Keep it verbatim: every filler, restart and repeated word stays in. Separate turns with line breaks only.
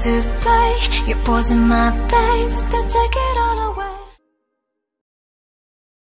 to play. You're poison my veins to take it all away.